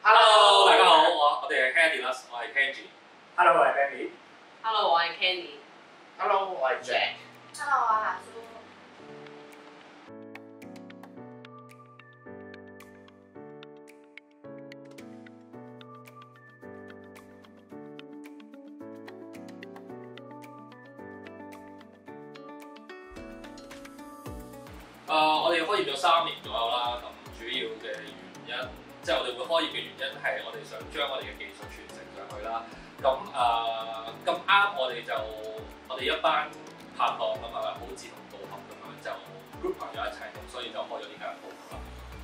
Hello，大家好，我哋係 Candy 我係 Kenji。 Hello， 我係 Benny。 Hello， 我係 Kenny。 Hello， 我係 Jack。 Hello， 我係阿蘇。 我哋開業咗3年左右啦，咁主要嘅原因，即係我哋會開業嘅原因係我哋想將我哋嘅技術傳承上去啦。咁啱我哋一班拍檔咁啊，好志同道合咁樣就 group 埋咗一齊，咁所以就開咗呢間鋪啦。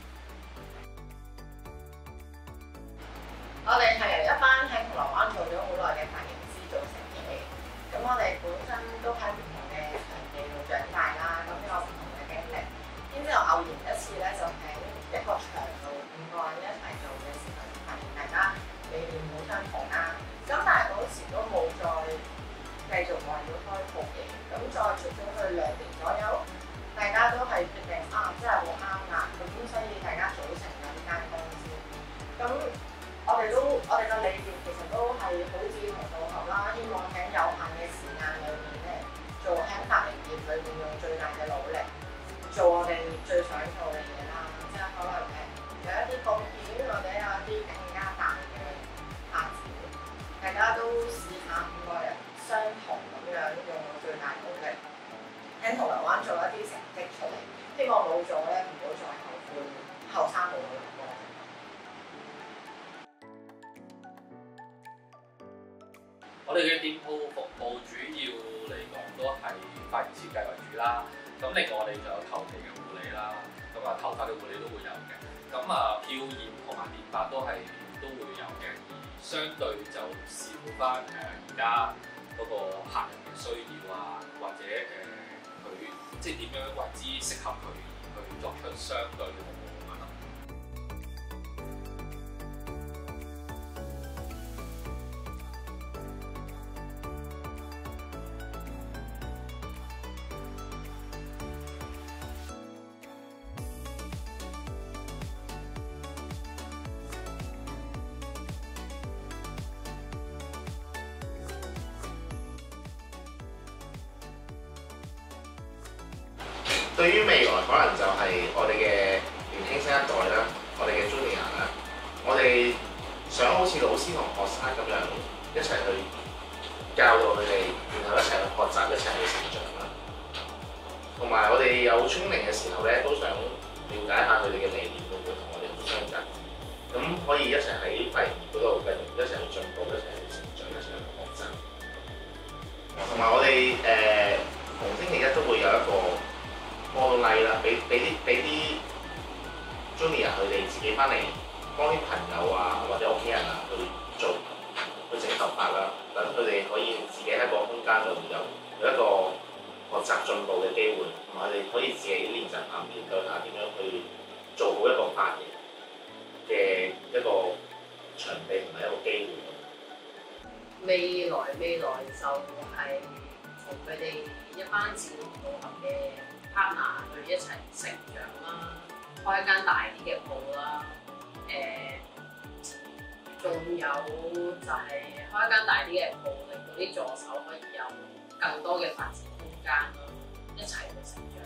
我哋係由一班喺銅鑼灣做咗好耐嘅髮型師組成嘅。咁我哋本身都喺唔同嘅場地度長大啦，咁有唔同嘅經歷。然之後偶然一次咧，就喺一個場度5個人一齊做嘅時候，發現大家理念好相同啦。咁但係嗰時都冇再繼續話要開鋪嘅。咁再做咗去2年左右，大家都係決定真係好啱啦。咁所以大家組成咗呢間公司。咁我哋嘅理念其實都係好志同道合啦，希望喺有限嘅時間裏面咧，做喺髮型業裏面用最大嘅努力，做我哋最想做嘅嘢啦。即係可能有一啲貢獻，或者有一啲更加大嘅發展。大家都試下5個人相同咁樣用最大努力，喺銅鑼灣做一啲成績出嚟。希望冇咗咧，唔好再後悔，後生冇努力過。 我哋嘅店鋪服務主要嚟講都係髮型設計為主啦。咁另外我哋就有頭皮嘅護理啦，咁頭髮嘅護理都會有嘅。咁漂染同埋電髮都會有嘅。而相對就視乎翻而家嗰個客人嘅需要啊，或者佢即係點樣為之適合佢而去作出相對嘅服務咁樣咯。 對於未來可能就係我哋嘅年輕新一代啦，我哋嘅 junior 啦，我哋想好似老師同學生咁樣一齊去教導佢哋，然後一齊去學習，一齊去成長啦。同埋我哋有 training 嘅時候咧，都想了解下佢哋嘅理念會唔會同我哋好相近，咁可以一齊喺髮型業嗰度繼續一齊去進步，一齊去成長，一齊去學習。同埋我哋逢星期一都會有一個model night啦，俾啲 junior 佢哋自己翻嚟幫啲朋友啊或者屋企人啊去整頭髮啦，等佢哋可以自己喺個空間度有一個學習進步嘅機會，同埋佢哋可以自己練習下面對下點樣去做好一個髮型嘅一個場地同埋一個機會。 未來就係同佢哋一班志同道合嘅 partner 去一齊成長啦，開一間大啲嘅鋪啦，仲有就係開一間大啲嘅鋪，令到啲助手可以有更多嘅發展空間啦，一齊去成長。